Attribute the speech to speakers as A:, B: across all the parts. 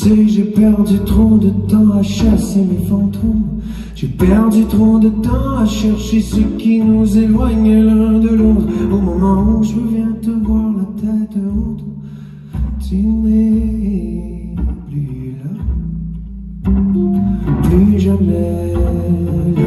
A: sais, j'ai perdu trop de temps à chasser mes fantômes. J'ai perdu trop de temps à chercher ce qui nous éloigne l'un de l'autre. Au moment où je viens te voir la tête haute, tu n'es plus là, plus jamais là.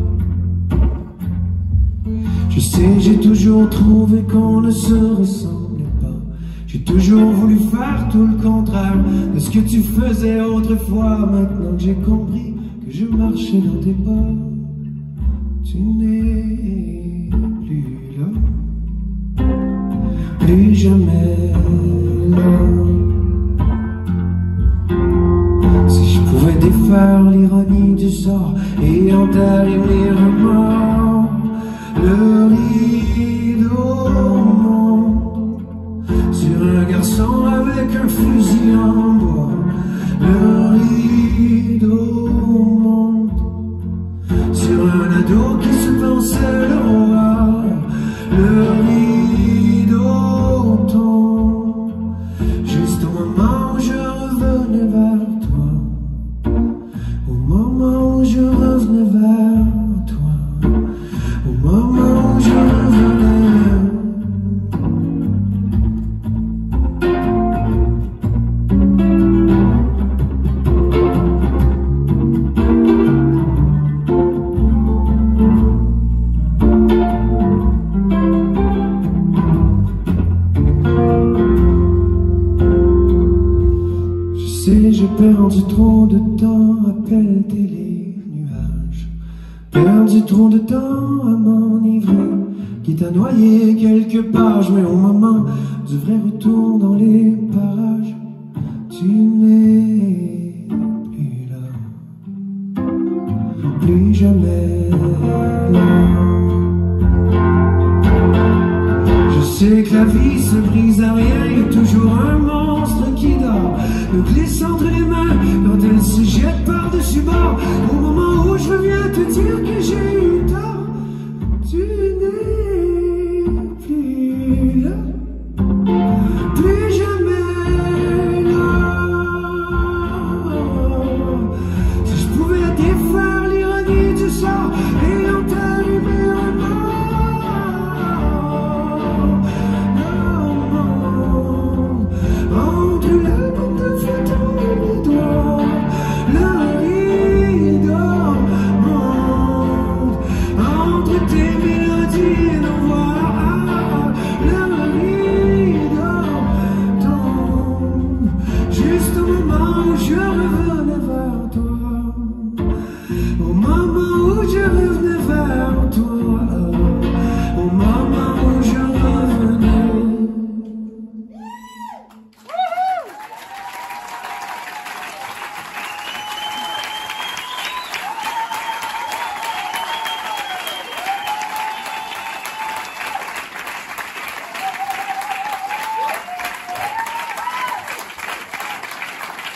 A: Je sais, j'ai toujours trouvé qu'on ne se ressemblait pas. J'ai toujours voulu faire tout le contraire de ce que tu faisais autrefois. Maintenant que j'ai compris que je marchais dans tes pas, tu n'es plus là, plus jamais là. Si je pouvais défaire l'ironie du sort et enterrer mes remords, le rideau monte sur un garçon avec un fusil en bois. Le rideau monte sur un ado qui se pensait le roi. Le rideau tombe juste au moment où je revenais vers toi. Au moment où je revenais vers toi. Au moment où je revenais. Je sais, j'ai perdu trop de temps à pelleter les nuages. Perdu trop de temps à m'enivrer, quitte à noyer quelques pages. Mais au moment du vrai retour dans les parages, tu n'es plus là, plus jamais là. Je sais que la vie se brise à rien, il y a toujours un monstre qui dort, me glisse entre les mains quand elle se jette par-dessus bord. Au moment où je viens te dire que j'ai eu tort, tu n'es plus là, plus jamais là. Si je pouvais défaire l'ironie du sort et enterrer mes remords, entre la bande de photos et mes doigts, le rideau monte entre tes